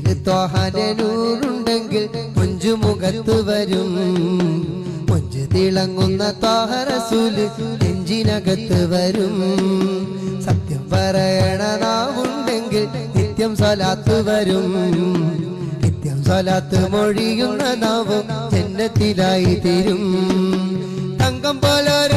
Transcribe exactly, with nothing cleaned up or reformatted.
നെഞ്ചത്ത് ത്വാഹാന്റെ നൂറുണ്ടെങ്കിൽ മുഞ്ചുമുഖത്ത് വരും. മുഞ്ച് തിളങ്ങുന്ന ത്വാഹ റസൂല് നെഞ്ചിനകത്ത് വരും. സത്യം പറയണ നാവുണ്ടെങ്കിൽ നിത്യം സ്വലാത്ത് വരും. നിത്യം സ്വലാത്ത് മൊഴിയുന്ന നാവും ജന്നത്തിലായി തീരും. തങ്കം പോലെ